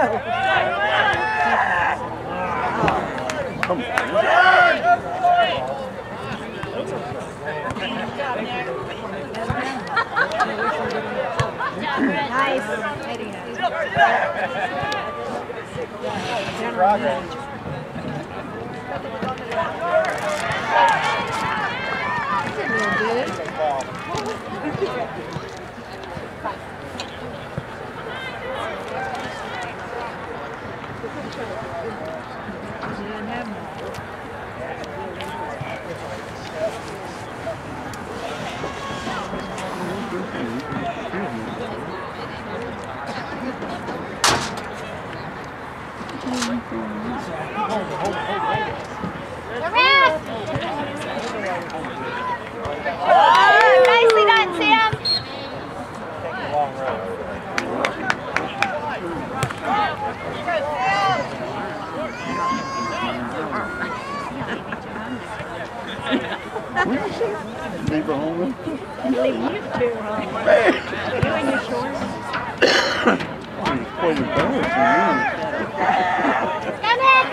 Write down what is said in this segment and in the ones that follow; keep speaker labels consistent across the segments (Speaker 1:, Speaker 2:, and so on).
Speaker 1: Come on.
Speaker 2: Nice.
Speaker 1: Progress.
Speaker 2: Nicely done, Sam.
Speaker 1: Take a long road.
Speaker 3: Leave her home.
Speaker 2: Leave you two home. You and your shorts.
Speaker 3: Quite embarrassing,
Speaker 2: Come in.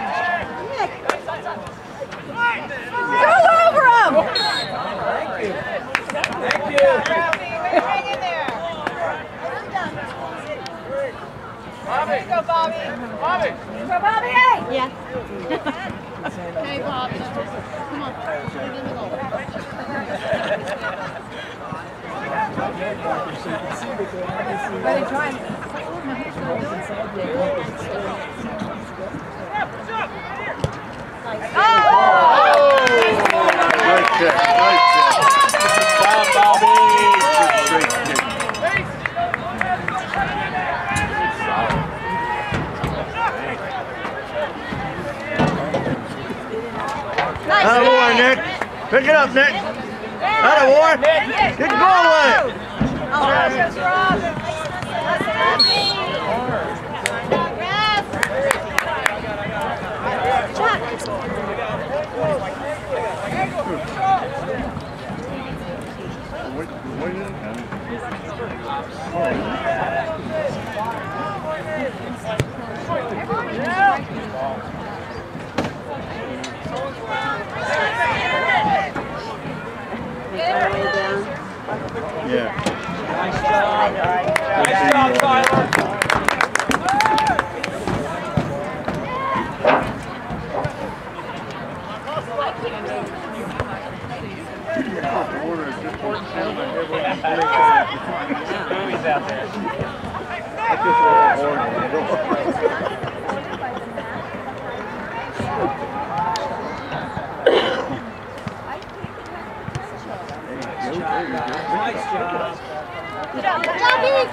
Speaker 2: Go over him.
Speaker 1: Thank you. Thank you.
Speaker 2: Hang in there.
Speaker 1: Bobby.
Speaker 2: Go, Bobby.
Speaker 1: Bobby.
Speaker 2: Go, Bobby. Hey. Yeah.
Speaker 4: Hey, Bobby. Come on. Put it in the goal.
Speaker 2: Are they trying? Oh!
Speaker 3: Great check, great check.
Speaker 1: Good job, Bobby.
Speaker 3: Great kick. Attaboy, Nick. Pick it up, Nick. Attaboy. Get going with it.
Speaker 2: Oh, that's wrong.
Speaker 3: Yeah.
Speaker 1: Nice job. Nice job, Tyler. Boobies out there. Nice job.
Speaker 2: Good job, Heath.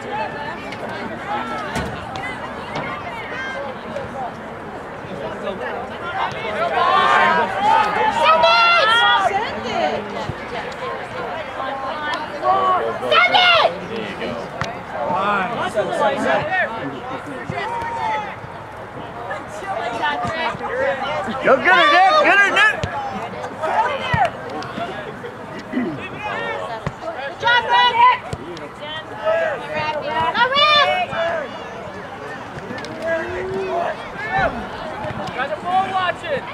Speaker 2: Send it!
Speaker 1: There you go.
Speaker 3: Go get her, Nick! Get her, Nick!
Speaker 2: Good job, Rick! Go, Rick!
Speaker 1: Got the ball watching.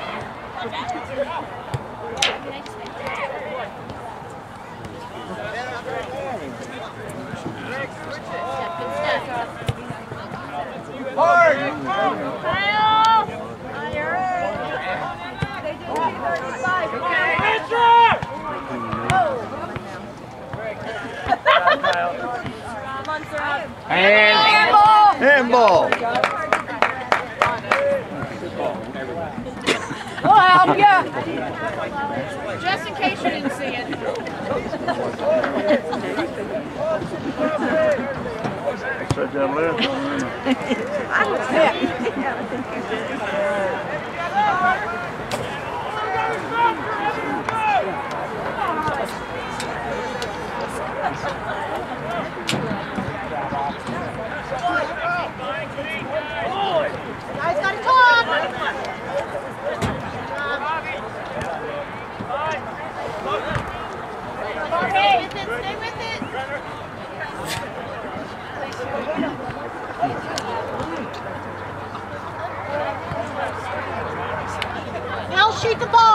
Speaker 2: Hard! Kyle! On your They did 35. Come on,
Speaker 3: Handball!
Speaker 2: We'll help you.
Speaker 4: Just in case you didn't see it.
Speaker 3: Set down left.
Speaker 2: I was hit. Guys gotta talk. Stay with it, stay with it. Shoot the ball.